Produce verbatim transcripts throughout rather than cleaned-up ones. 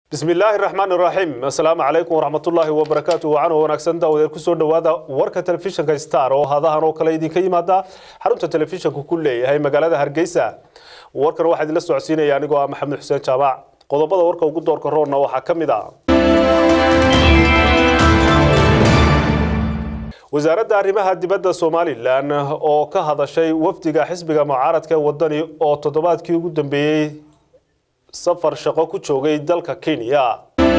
بسم الله الرحمن الرحيم السلام عليكم ورحمة الله وبركاته وعنه ونكسن داود كسر دوادا ورك تلفزيون كاستار وهذا هنو كلا يدين كي مادا حرمت التلفزيون كله هاي مجالات هرجيسة ورك واحد لسه عسينة يعني جوا محمد حسين شابع قضبة ورك وجود دور كورونا وحكم ده وزارة arrimaha dibadda Soomaaliland oo ka hadashay wafdiga xisbiga mucaaradka wadani oo toddobaadkii ugu dambeeyay safar shaqo ku joogay dalka Kenya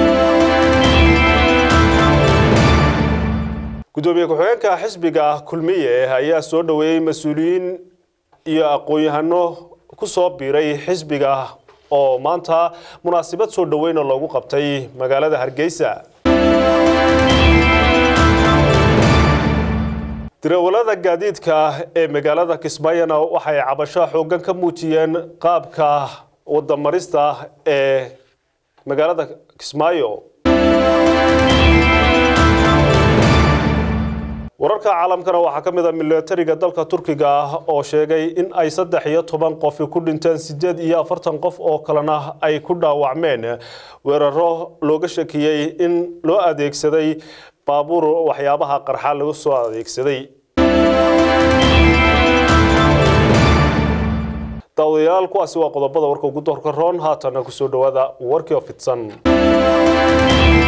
gudoomiye ku-xigeenka xisbiga kulmiye ayaa soo dhaweeyay mas'uuliyiin iyo aqoon-yahano ku soo biiray xisbiga oo maanta munaasabad soo dhaweyn loogu qabtay magaalada Hargeysa darawalada gaadiidka ee magaalada Kismaayo waxay cabasho xoogan ka muujiyeen qaabka wadamarista ee magaalada Kismaayo wararka caalamkana waxa kamid ah militariga dalka Turkiga oo sheegay in ay saddex iyo toban qof ku dhinteen sideed iyo afartan qof oo kalena ay ku dhaawacmeen weeraro looga shakiyay in loo adeegsaday baabuur waxyaabaha qarxa lagu soo adeegsaday dawladayaal kuwaasi waa qodobada warka ugu doorka roon haatan ku soo dhawaada warkii oo fidsan